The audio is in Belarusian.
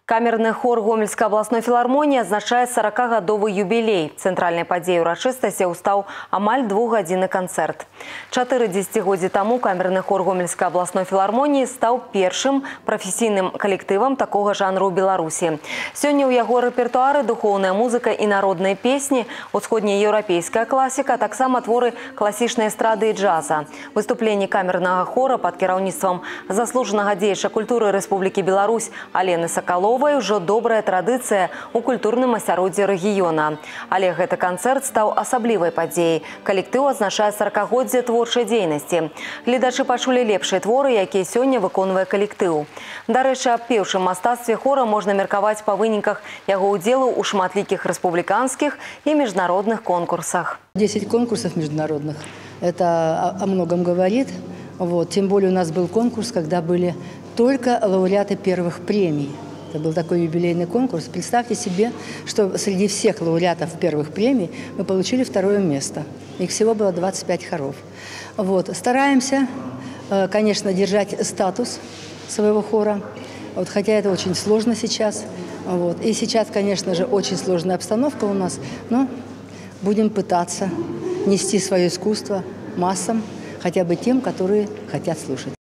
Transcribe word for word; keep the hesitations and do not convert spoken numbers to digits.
Камерны хор Гомельской областной филармонии отзначает сорокагадовы юбилей. Центральной падзеяй урачыстасці стаў амаль двухгадзінны концерт. Чатыры дзесяцігоддзі таму камерны хор Гомельской областной филармонии стаў першым прафесійным калектывам такого жанру ў Беларусі. Сёння ў яго рэпертуары духоўная музыка і народныя песні, усходнееўрапейская класіка, таксама творы класічнай эстрады і джаза. Выступленне камернага хора под кіраўніцтвам заслужанага дзеяча культуры Рэспублікі Беларусь Алены Сакаловай ўжо добрая традыцыя ў культурным асяроддзі рэгіёна. Але гэты канцэрт стаў асаблівай падзеяй. Калектыў адзначае саракагоддзе творчай дзейнасці. Гледачы пачулі лепшыя творы, якія сёння выконвае калектыў. Дарэчы, аб пеўчым мастацтве хора можна меркаваць па выніках яго ўдзелу ў шматлікіх рэспубліканскіх і міжнародных конкурсах. десять конкурсов международных. Это о многом говорит. Вот. Тем более у нас был конкурс, когда были только лауреаты первых премий. Это был такой юбилейный конкурс. Представьте себе, что среди всех лауреатов первых премий мы получили второе место. Их всего было двадцать пять хоров. Вот. Стараемся, конечно, держать статус своего хора, вот, хотя это очень сложно сейчас. Вот. И сейчас, конечно же, очень сложная обстановка у нас, но будем пытаться нести свое искусство массам, хотя бы тем, которые хотят слушать.